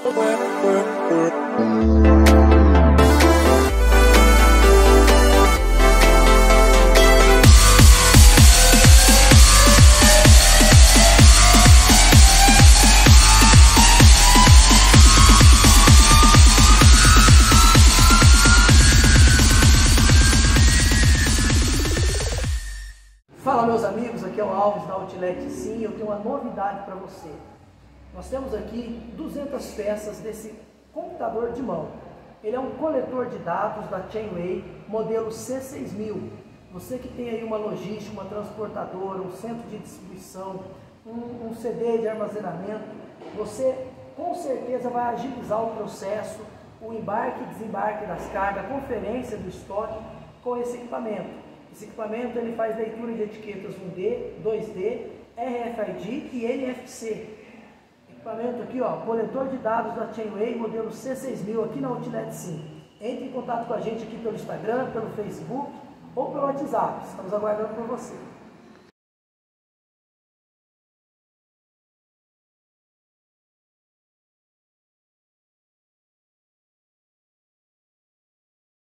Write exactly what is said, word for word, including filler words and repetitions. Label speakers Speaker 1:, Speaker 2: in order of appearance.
Speaker 1: Fala meus amigos, aqui é o Alves da Outlet. Sim, eu tenho uma novidade para você. Nós temos aqui duzentas peças desse computador de mão. Ele é um coletor de dados da Chainway, modelo C seis mil. Você que tem aí uma logística, uma transportadora, um centro de distribuição, um, um C D de armazenamento, você com certeza vai agilizar o processo, o embarque e desembarque das cargas, a conferência do estoque com esse equipamento. Esse equipamento ele faz leitura de etiquetas um D, dois D, R F I D e N F C. Equipamento aqui, ó, coletor de dados da Chainway, modelo C seis mil, aqui na Outlet Sim. Entre em contato com a gente aqui pelo Instagram, pelo Facebook ou pelo WhatsApp. Estamos aguardando por você.